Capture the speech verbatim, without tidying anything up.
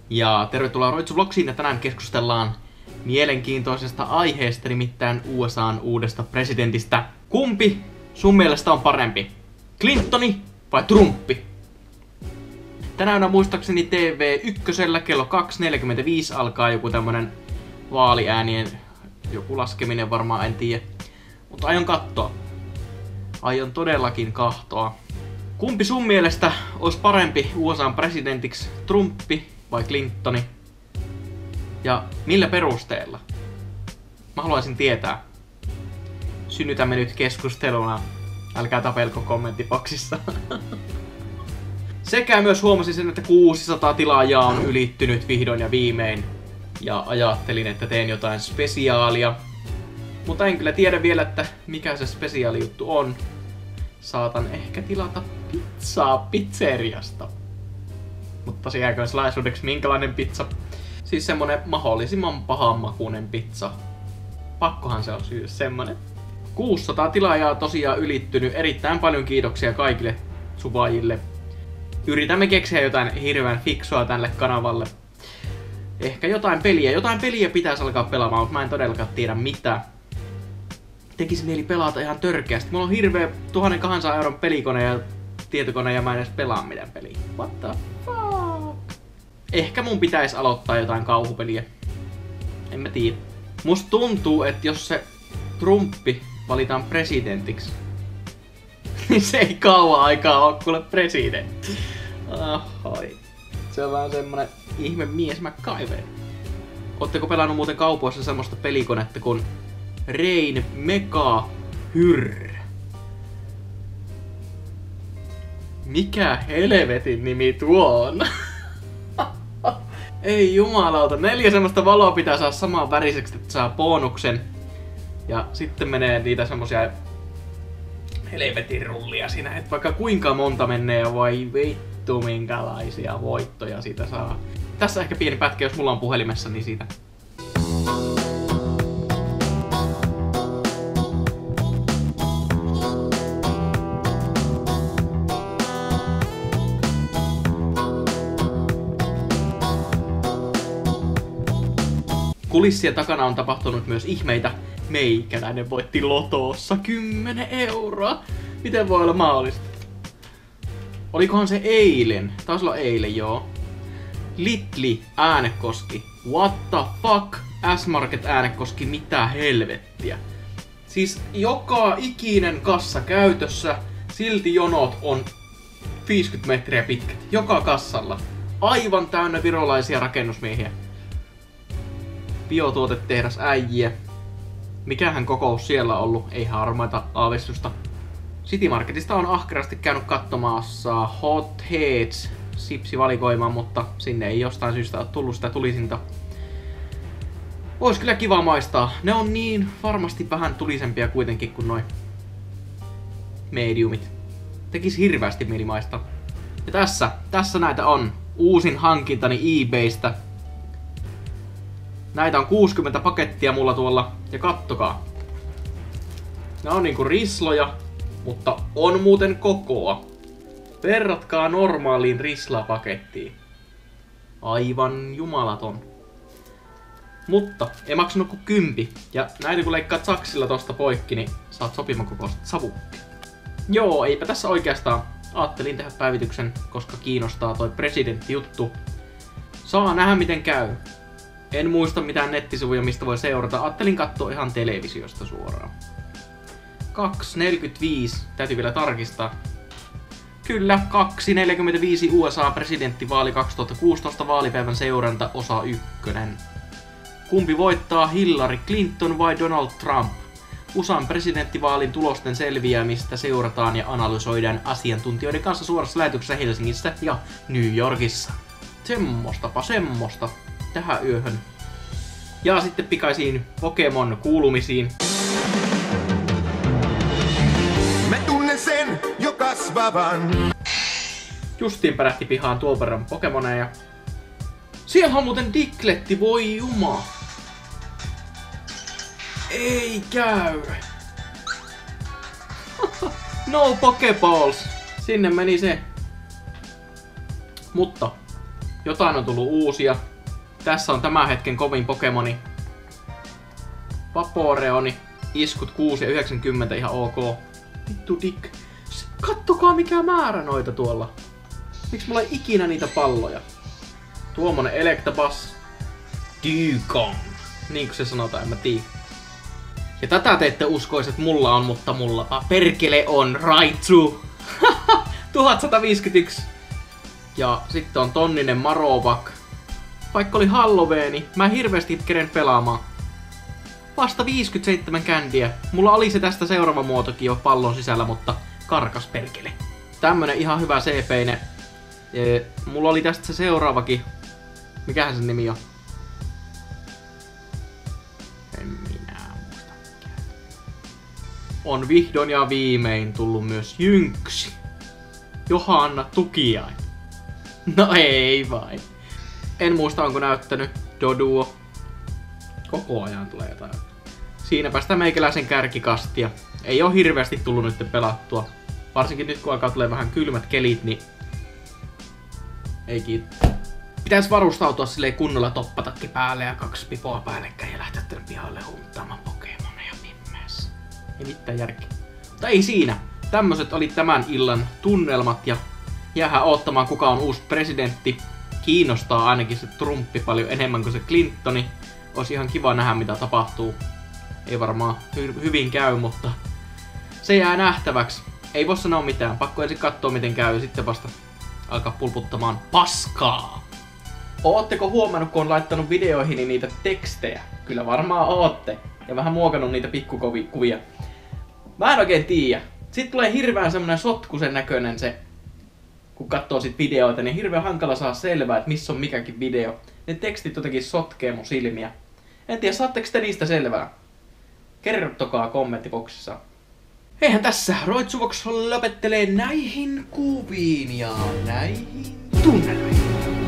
Ja tervetuloa Roitsu Vlogsiin, ja tänään keskustellaan mielenkiintoisesta aiheesta, nimittäin U S A:n uudesta presidentistä. Kumpi sun mielestä on parempi? Clintoni vai Trumpi? Tänään muistaakseni T V ykkösellä kello kaksi neljäkymmentäviisi alkaa joku tämmönen vaaliäänien joku laskeminen, varmaan en tiedä. Mutta aion katsoa. Aion todellakin kahtoa. Kumpi sun mielestä olisi parempi U S A:n presidentiksi, Trumpi vai Clintoni? Ja millä perusteella? Mä haluaisin tietää. Synnytämme nyt keskusteluna. Älkää tapelko kommenttiboksissa. Sekä myös huomasin sen, että kuusisataa tilaajaa on ylittynyt vihdoin ja viimein. Ja ajattelin, että teen jotain spesiaalia. Mutta en kyllä tiedä vielä, että mikä se spesiaalijuttu on. Saatan ehkä tilata pizzaa pizzeriasta. Mutta se jääköön salaisuudeksi, minkälainen pizza. Siis semmonen mahdollisimman pahanmakuinen pizza. Pakkohan se on syödä semmonen. kuusisataa tilaajaa on tosiaan ylittynyt. Erittäin paljon kiitoksia kaikille suvaajille. Yritämme keksiä jotain hirveän fiksua tälle kanavalle. Ehkä jotain peliä. Jotain peliä pitäisi alkaa pelaamaan, mutta mä en todellakaan tiedä mitä. Tekisi mieli pelata ihan törkeästi. Mulla on hirveä tuhatkaksisataa euron pelikone ja tietokone ja mä en edes pelaa mitään peliä. What the fuck? Ehkä mun pitäisi aloittaa jotain kauhupeliä. En mä tiedä. Musta tuntuu, että jos se Trumpi valitaan presidentiksi, niin se ei kauan aikaa oo kuule presidentti. Ahoi. Se on vähän semmonen ihme mies MacGyver. Ootteko pelannut muuten kaupoissa semmoista pelikonetta kuin Rain Mega Hyr? Mikä helvetin nimi tuo on? Ei jumalauta, neljä semmoista valoa pitää saada samaan väriseksi, että saa bonuksen. Ja sitten menee niitä semmosia helvetin rullia siinä, että vaikka kuinka monta menee ja voi vittu minkälaisia voittoja siitä saa. Tässä ehkä pieni pätkä, jos mulla on puhelimessa, niin siitä. Kulissien takana on tapahtunut myös ihmeitä. Meikäläinen voitti lotoossa kymmenen euroa. Miten voi olla mahdollista? Olikohan se eilen? Taisi olla eilen, joo. Litli Äänekoski. What the fuck? S-Market Äänekoski, mitä helvettiä? Siis joka ikinen kassa käytössä, silti jonot on viisikymmentä metriä pitkät. Joka kassalla. Aivan täynnä virolaisia rakennusmiehiä. Biotuotetehdas äijiä. Mikähän kokous siellä on ollut? Ei harmaita aavistusta. City Marketista on ahkerasti käynyt katsomassa Hot Heads sipsivalikoimaan, mutta sinne ei jostain syystä ole tullut sitä tulisinta. Ois kyllä kiva maistaa. Ne on niin varmasti vähän tulisempia kuitenkin kuin noi mediumit. Tekis hirveästi mieli maistaa. Ja tässä, tässä näitä on. Uusin hankintani eBaystä. Näitä on kuusikymmentä pakettia mulla tuolla, ja kattokaa. Ne on niinku risloja, mutta on muuten kokoa. Verratkaa normaaliin rislapakettiin. Aivan jumalaton. Mutta ei maksanut kuin kympi. Ja näitä kun leikkaat saksilla tosta poikki, niin saat sopiman kokoista savukki. Joo, eipä tässä oikeastaan. Aattelin tehdä päivityksen, koska kiinnostaa toi presidentti-juttu. Saa nähdä miten käy. En muista mitään nettisivuja, mistä voi seurata. Ajattelin katsoa ihan televisiosta suoraan. kaksi neljäkymmentäviisi. Täytyy vielä tarkistaa. Kyllä, kaksi neljäkymmentäviisi U S A-presidenttivaali kaksituhattakuusitoista vaalipäivän seuranta osa ykkönen. Kumpi voittaa, Hillary Clinton vai Donald Trump? U S A:n presidenttivaalin tulosten selviämistä seurataan ja analysoidaan asiantuntijoiden kanssa suorassa lähetyksessä Helsingissä ja New Yorkissa. Semmostapa semmosta. Tähän yöhön. Ja sitten pikaisiin Pokemon kuulumisiin. Mä tunnen sen jo kasvavan. Justiin pärähti pihaan tuon verran Pokemoneja. Siellä on muuten Diglett, voi juma. Ei käy. No Pokeballs. Sinne meni se. Mutta Jotain on tullut uusia. Tässä on tämän hetken kovin Pokemoni. Vaporeoni. Iskut kuusi ja yhdeksänkymmentä ihan ok. Vittu dick. Kattokaa mikä määrä noita tuolla. Miksi mulla ei ikinä niitä palloja? Tuommoinen Electabuzz. Dugong. Niin kuin se sanotaan, en mä tiedä. Ja tätä te ette uskois, että mulla on, mutta mullapa perkele on Raichu. tuhatsataviisikymmentäyksi. Ja sitten on tonninen Marowak. Vaikka oli Halloweeni, mä en hirveästi keren pelaamaan. Vasta viisikymmentäseitsemän kändiä. Mulla oli se tästä seuraava muotokin jo pallon sisällä, mutta karkas perkele. Tämmönen ihan hyvä C P-inen. Mulla oli tästä se seuraavakin. Mikähän sen nimi on? En minä muista mikään. On vihdoin ja viimein tullut myös Jynksi. Johanna Tukiainen. No ei vain. En muista onko näyttänyt Doduo. Koko ajan tulee jotain. Siinäpä sitä meikäläisen kärkikastia. Ei oo hirveästi tullut nyt pelattua. Varsinkin nyt kun alkaa tulee vähän kylmät kelit, niin ei kiitos. Pitäis varustautua silleen kunnolla toppatakki päälle ja kaksi pipoa päällekkäin ja lähteä tänne pihalle hunttaamaan Pokemoneja pimmeessä. Ei mitään järkeä. Mutta ei siinä. Tämmöset oli tämän illan tunnelmat ja jäähän oottamaan kuka on uusi presidentti. Kiinnostaa ainakin se Trumpi paljon enemmän kuin se Clintoni. Olisi ihan kiva nähdä mitä tapahtuu. Ei varmaan hy- hyvin käy, mutta se jää nähtäväksi. Ei voi sanoa mitään. Pakko ensin katsoa miten käy ja sitten vasta alkaa pulputtamaan paskaa. Ootteko huomannut kun on laittanut videoihin niitä tekstejä? Kyllä varmaan ootte. Ja vähän muokannut niitä pikkukuvia. Mä en oikein tiedä. Sitten tulee hirveän semmonen sotkusen näköinen se, kun katsoo sit videoita, niin hirveän hankala saa selvää, että missä on mikäkin video. Ne tekstit jotenkin sotkee mun silmiä. En tiedä, saatteko te niistä selvää? Kertokaa kommenttiboksissa. Eihän tässä, Roitsuvox lopettelee näihin kuviin ja näihin tunnelmiin.